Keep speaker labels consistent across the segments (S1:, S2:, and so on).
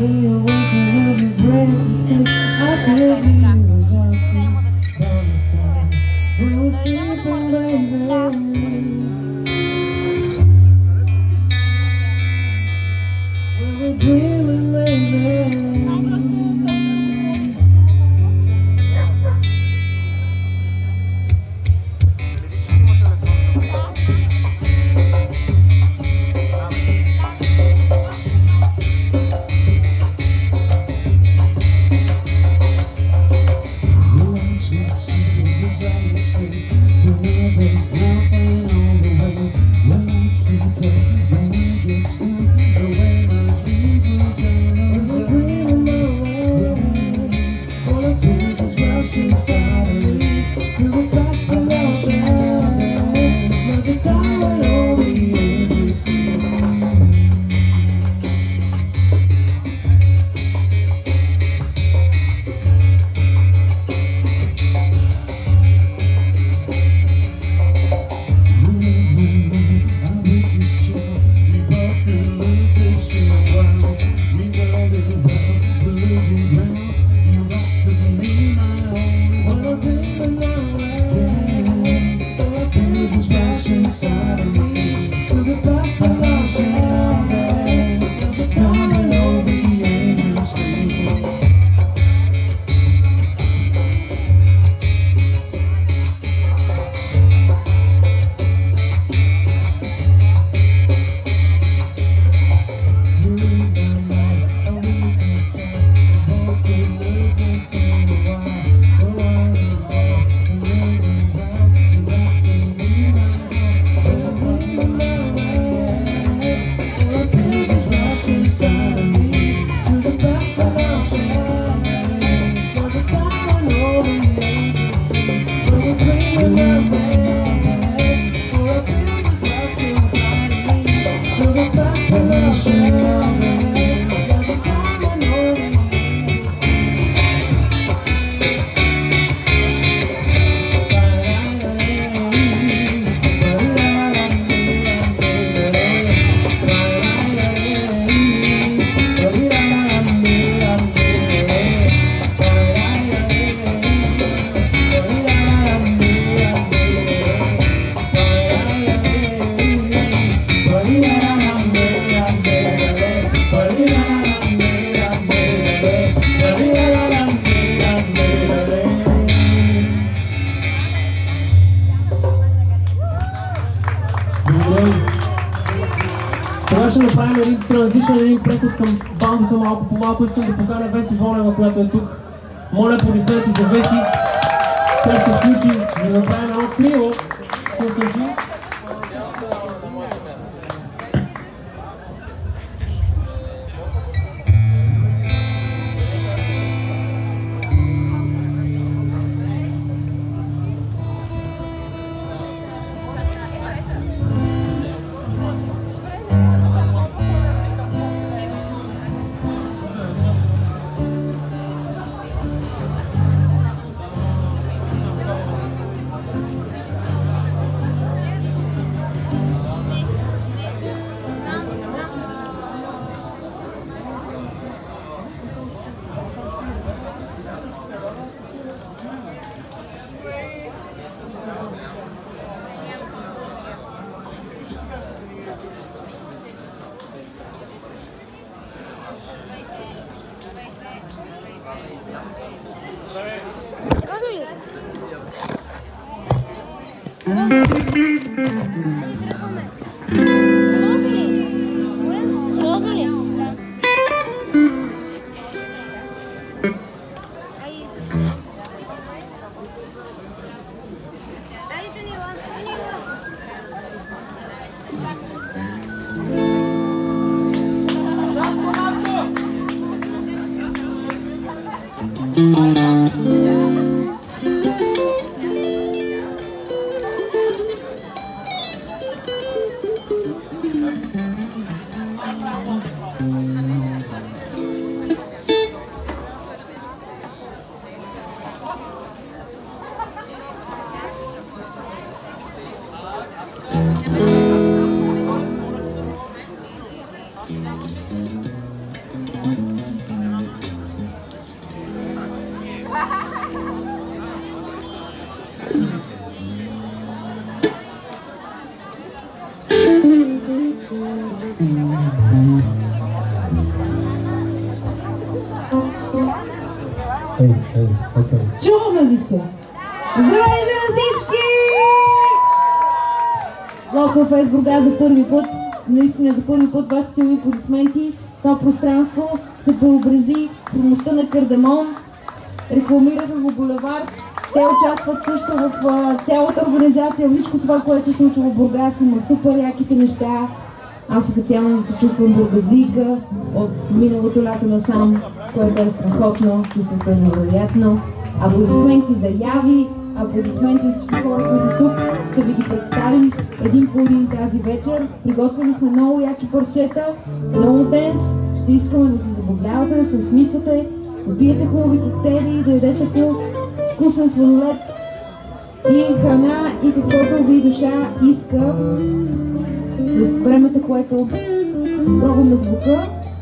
S1: Сега ще направим един транзишън, един преход към бандата малко по малко. Искам да поканя Веси Вонева, която е тук. Моля, аплодисменти за Веси. Тя се включи, за да направим едно трио. Ще включи. Окей.
S2: Чуваме ли се? Здравейте на всички! Локал Фест Бургас за първи път, наистина за първи път вашите силни аплодисменти. Това пространство се преобрази с помощта на Кардамон, рекламират го булевард. Те участват също в цялата организация, всичко това, което се случва в Бургас, има супер яките неща. Аз официално се чувствам бургазлийка от миналото лято насам, което е страхотно, чувството е невероятно. Аплодисменти за Яви, аплодисменти за всички хора, които са тук, ще ви ги представим един по един тази вечер. Приготвили сме много яки парчета, много денс, ще искаме да се забавлявате, да се усмихвате, да пиете хубави коктейли, да ядете хубав вкусен сладолед и храна и каквото ви душа иска. През времето, което пробваме звука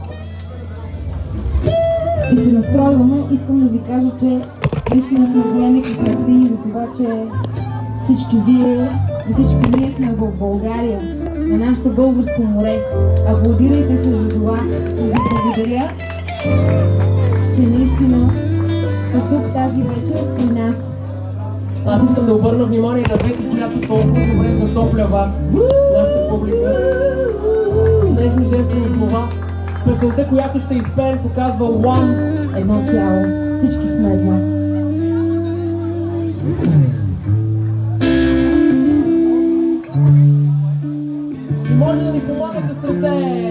S2: и се настройваме, искам да ви кажа, че наистина сме големи късметли за това, че всички ние сме в България, на нашето българско море. Аплодирайте се за това и ви благодаря, че наистина сте тук тази вечер при нас.
S1: Аз искам да обърна внимание на Веси, която толкова добре затопля вас, нашата публика, с нежни жестени слова. Песента, която ще изпеем, се казва One.
S2: Едно цяло. Всички сме едно.
S1: И може да ни помагате с ръце!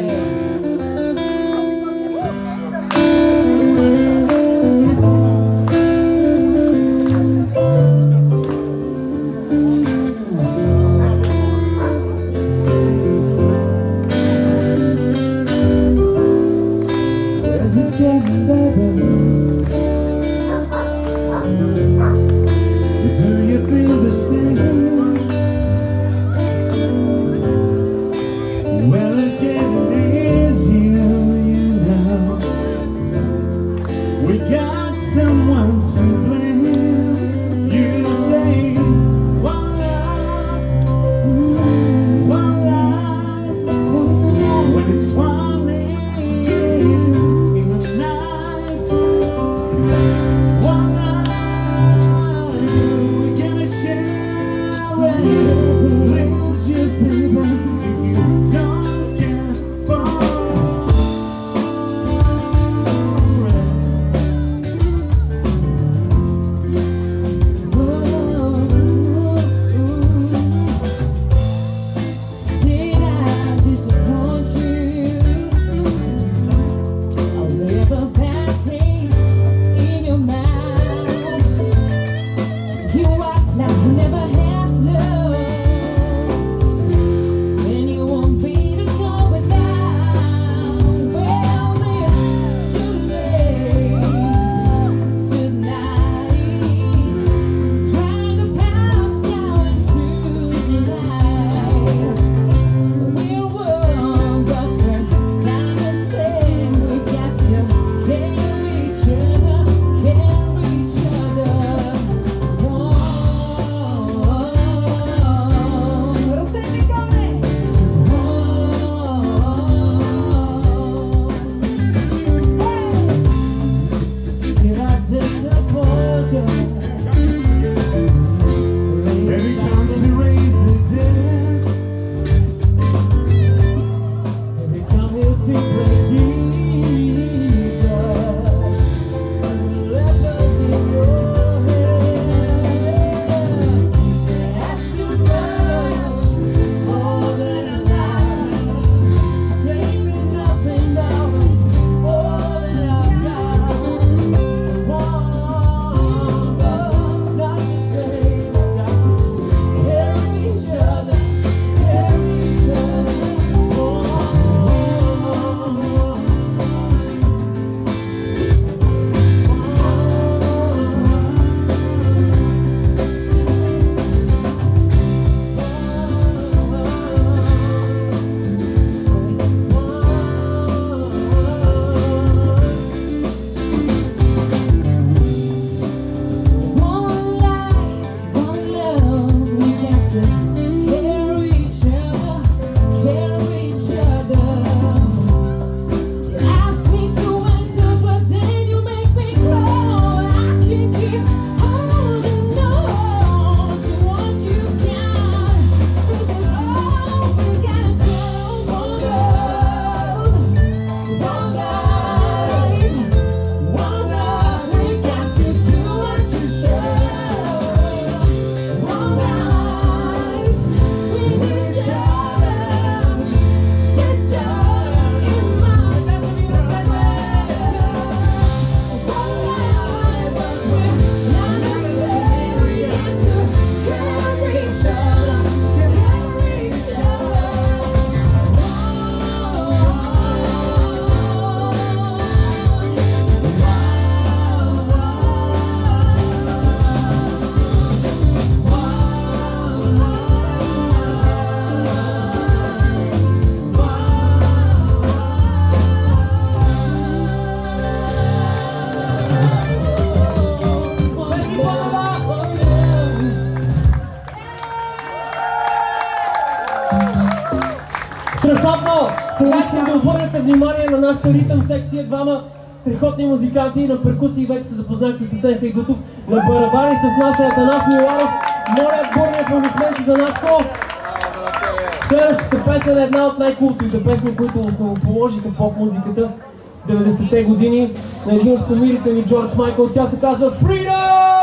S1: Искам да обърнете внимание на нашата ритъм секция, двама страхотни музиканти на перкусии, вече се запознахте с Асен Хайдутов, на барабани с нас е Атанас Миланов. Моля, бурни аплодисменти за Наско! Следващата песен е една от най-култовите песни, които основоположиха поп-музиката 90-те години на един от кумирите ни, Джордж Майкъл. Тя се казва Freedom!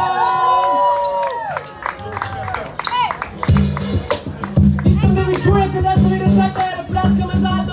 S1: Искам да ви чуя къде са ви ръцете, да пляскаме заедно!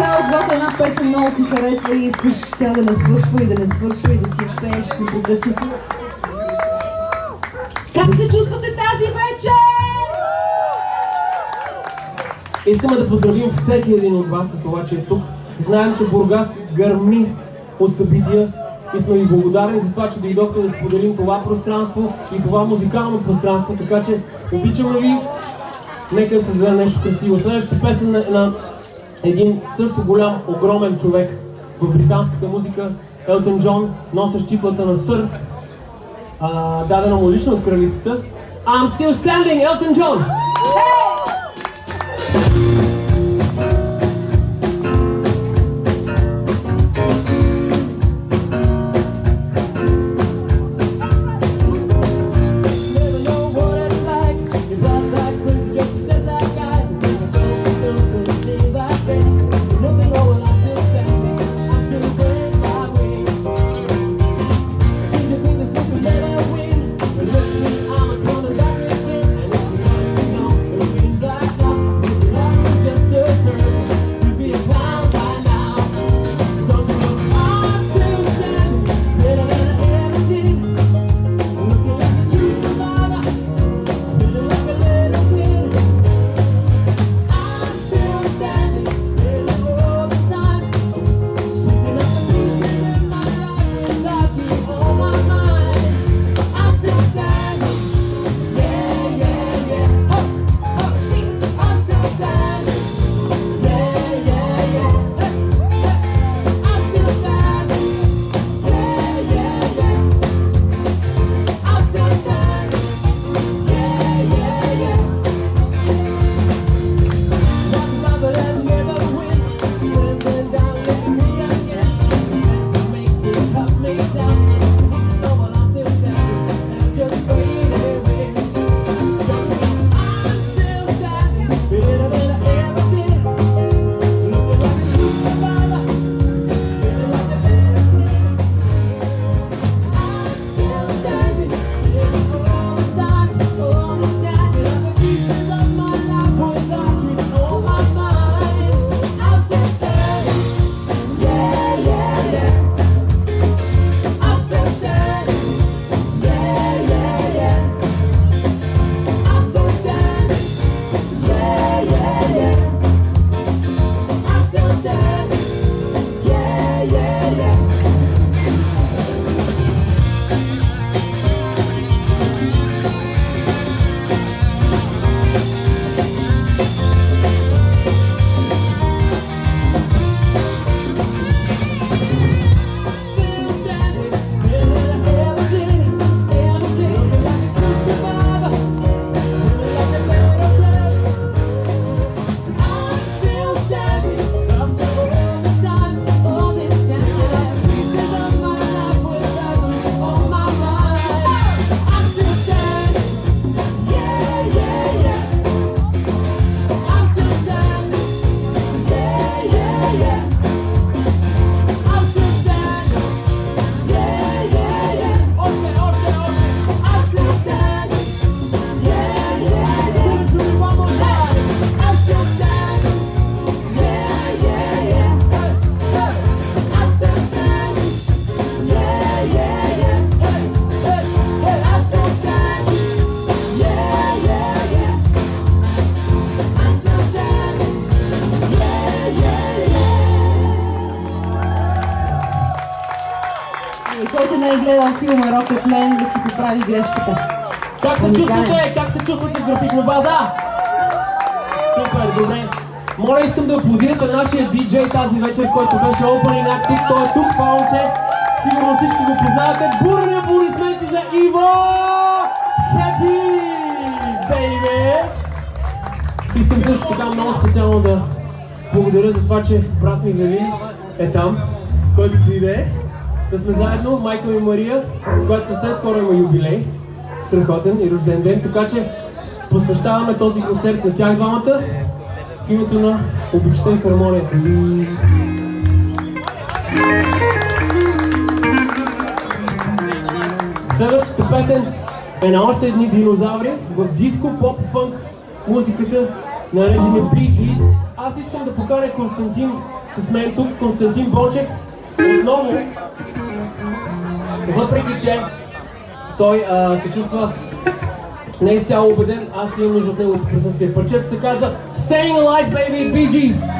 S2: представя, когато една песен много ти харесва и искаш тя да не свършва и да не свършва и да си пееш непрекъснато. Как се чувствате тази вечер?
S1: Искаме да поздравим всеки един от вас за това, че е тук. Знаем, че Бургас гърми от събития и сме ви благодарни за това, че дойдохте да споделим това пространство и това музикално пространство, така че обичаме ви. Нека да създаде нещо красиво. Следващата песен на един също голям, огромен човек в британската музика, Елтън Джон, носещ титлата на сър, дадена му лично от кралицата. I'm still standing, Elton John!
S2: Който не е гледал филма Rocketman, да си поправи грешката.
S1: Как се чувствате? Как се чувствате в графична база? Супер, добре. Моля, искам да аплодирате нашия диджей тази вечер, който беше opening act тук. Той е тук, това момче. Сигурно всички го познавате. Бурни аплодисменти за Иво! Happy baby! Искам също така много специално да благодаря за това, че брат ми Велин е там, който дойде. Да сме заедно, майка ми Мария, която съвсем скоро има юбилей, страхотен и рожден ден, така че посвещаваме този концерт на тях двамата в името на обичта и хармонията. Следващата песен е на още едни динозаври в диско, поп, фънк музиката наречени Bee Gees. Аз искам да поканя Константин с мен тук, Константин Бочев, отново, въпреки че той се чувства не изцяло убеден, аз имам нужда от неговото присъствие. Парчето се казва Staying Alive, baby, Bee Gees!